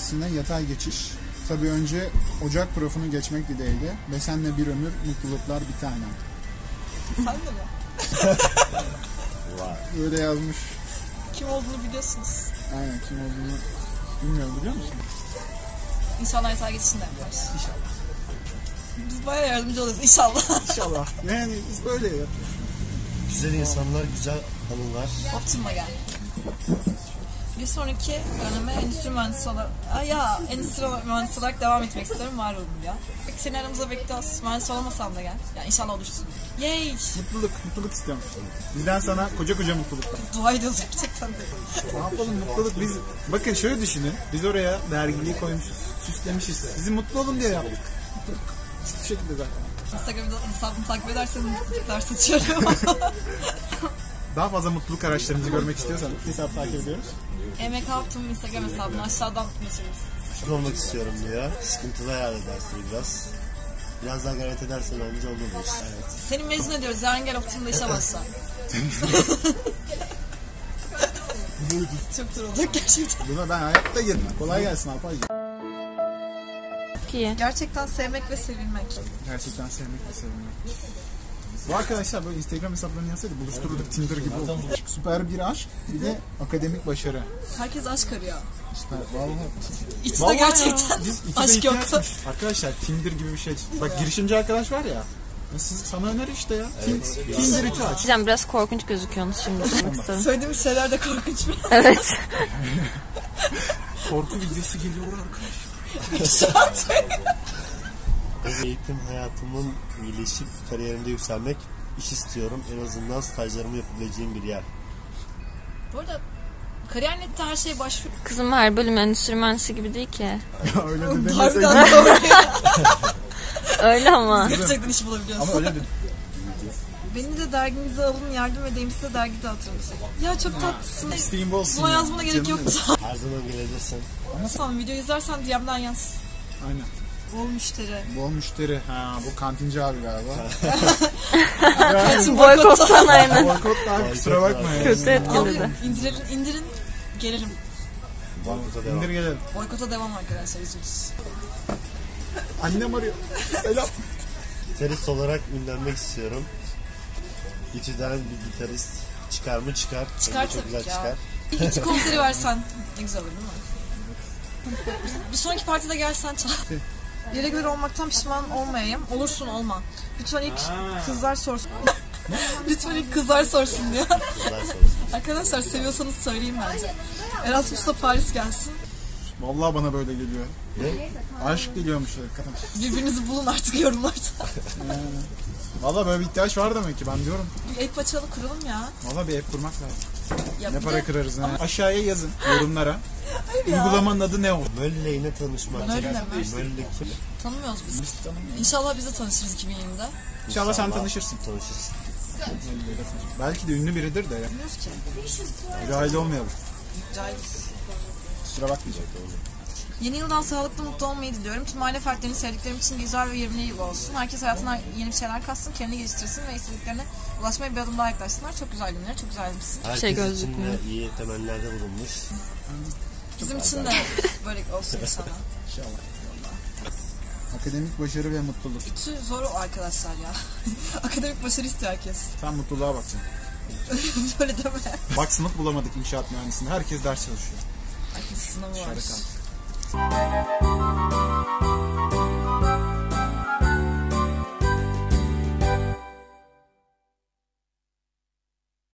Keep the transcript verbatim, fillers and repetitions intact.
mühendisliğine yatay geçiş. Tabii önce Ocak profunu geçmek dileğiyle ve senle bir ömür mutluluklar bir tane. Sen de mi? Böyle yazmış. Kim olduğunu biliyorsunuz. Aynen, kim olduğunu bilmiyorum, biliyor musun? İnşallah yatay geçişini de yaparız. İnşallah. Biz bayağı yardımcı oluyoruz inşallah. İnşallah. Yani biz böyle ya. Güzel insanlar, güzel anılar. Optimum'a gel. Bir sonraki döneme endüstri mühendisi olarak, Aa ya endüstri mühendisi olarak devam etmek istiyorum. Var olun ya. Peki seni aramıza bekliyoruz. Mühendis olamasan da gel. Yani inşallah olursun. Yay! Mutluluk, mutluluk istiyorum. Bizden sana koca koca mutluluklar. Dua ediyoruz gerçekten de. Ne yapalım, mutluluk biz... Bakın şöyle düşünün. Biz oraya dergiliği koymuşuz, süslemişiz. Bizi mutlu olun diye yaptık. Mutluluk. Hiçbir şekilde zaten. Instagram'da hesabımı takip ederseniz mutluluklar saçıyorum. Daha fazla mutluluk araçlarınızı görmek istiyorsanız hesap takip ediyoruz. E M K Optimum Instagram hesabını aşağıdan ulaşırız. Şükür olmak istiyorum diyor. Sıkıntılı hayal edersin biraz. Biraz daha gayret edersen bence olur bu iş. Evet. Seni mezun ediyoruz. Yarın gel Optimum'da işe başla. Çok tur olacak gerçekten. Buna ben hayatta girmem. Kolay gelsin Alpaycığım. İyi. Gerçekten sevmek ve sevilmek. Gerçekten sevmek ve sevilmek. Bu arkadaşlar böyle Instagram hesaplarını yazsaydı buluştururduk, Tinder gibi oldu. Süper bir aşk, bir de akademik başarı. Herkes aşk arıyor. Süper, vallahi. İçinde Vallahi gerçekten ya, biz içinde aşk yoksa. ihtiyaçmış. Arkadaşlar Tinder gibi bir şey. Bak girişimci arkadaş var ya. Ya siz sana öneri işte ya. Evet, Tinder ütü aç. Hocam biraz korkunç gözüküyorsunuz şimdi. Baksana. Söylediğimiz şeyler de korkunç bir. Evet. Korku videosu geliyor arkadaşlar. Eğitim hayatımın iyileşip kariyerimde yükselmek, iş istiyorum. En azından stajlarımı yapabileceğim bir yer. Bu arada kariyer nette her şeye başvur. Kızım her bölüm endüstri mühendisi gibi değil ki. Ya öyle de demeseydin. Harbiden doğru. Öyle ama. Gerçekten iş bulabiliyorsun. Ama öyle de. Beni de dergimize alın, yardım edeyim size, dergi dağıtırım. Ya çok tatlısın. İsteğin bolsun. Buna yazmana gerek Canım yoktu. Her zaman gelebilirsin. Tamam, video izlersen D M'den yaz. Aynen. Bol müşteri. Bol müşteri. Ha, bu kantinci abi galiba. Boykottan aynen. Boykot abi, kusura bakma ya. Kötü etkiledi. Abi indirin, indirin, gelelim. Boykota devam. İndir gelelim. Boykota devam arkadaşlar, üzülürüz. Annem arıyor. Selam. Gitarist olarak ünlenmek istiyorum. İTÜ'den bir gitarist çıkar mı çıkar. Çıkar Bence çok tabii güzel ki ya. çıkar. İki konseri versen ne güzel olur değil mi? Bir sonraki partide gelsen çal. Irregular olmaktan pişman olmayayım. Olursun olma. Lütfen ilk kızlar sorsun. Lütfen ilk kızlar sorsun diyor. Güzel sorusu. Arkadaşlar seviyorsanız söyleyin bence. Erasmus'ta Paris gelsin. Vallahi bana böyle geliyor. Ne? Aşk geliyormuş arkadaş. Birbirinizi bulun artık yorumlarda. Vallahi böyle bir ihtiyaç var demek ki, ben diyorum. Bir el paçalı kuralım ya. Vallahi bir app kurmak lazım. Ya Ne bir para de- kırarız ne? Aşağıya yazın yorumlara. Uygulamanın adı ne olur? Mölle ile tanışmak. Mölle mi? Mölle kim? Tanımıyoruz biz. İnşallah biz de tanışırız iki bin yirmide. İnşallah sen tanışırsın. Tanışırsın. Belki de ünlü biridir de ya. Bilmiyoruz ki. Cahil olmayalım. Cahiliz. Kusura bakmayacak. Yeni yıldan sağlıklı mutlu olmayı diliyorum. Tüm aile fertlerini sevdiklerim için güzel ve verimli yıl olsun. Herkes hayatına yeni bir şeyler katsın, kendini geliştirsin ve istediklerine ulaşmaya bir adım daha yaklaşsınlar. Çok güzel günler, çok güzel misin? Herkes şey için gözükmüyor. de iyi temellerde bulunmuş. Bizim için de böyle olsun inşallah. İnşallah. Akademik başarı ve mutluluk. İTÜ zor arkadaşlar ya. Akademik başarı istiyor herkes. Sen mutluluğa bakacaksın. Böyle deme. Bak sınıf bulamadık inşaat mühendisliğinde. Herkes ders çalışıyor. Herkes sınavı var. Dışarı kalk.